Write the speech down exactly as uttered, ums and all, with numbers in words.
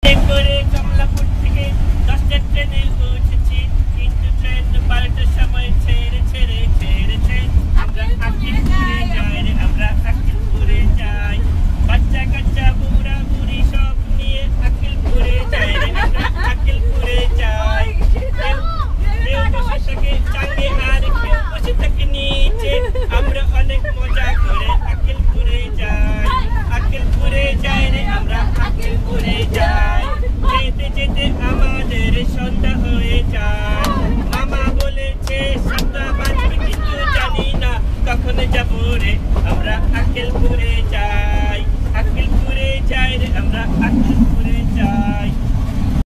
করে কমলাপুর থেকে দশটার ট্রেনে উঠেছি, কিন্তু ট্রেন বারোটার সময় ছেড়ে ছেড়ে ছেড়েছে। আমরা আকিলপুরে যাই রে, আমরা আকিলপুরে যাই। বাচ্চা কাচ্চা বুড়া বুড়ি সব নিয়ে আকিলপুরে যাই রে, আমরা আকিলপুরে যাই। কেউ কেউ বসে থাকে চাঙ্গে আর কেউ বসে থাকে নিচে। আমরা অনেক মজা করে আকিলপুরে যাই, আকিলপুরে যাই রে, আমরা আকিলপুরে যাই। যেতে যেতে আমাদের সন্ধ্যা হয়ে যায়। মামা বলেছে সন্ধ্যা বাজবে, কিন্তু জানি না কখন যাবো রে, আমরা আকিলপুরে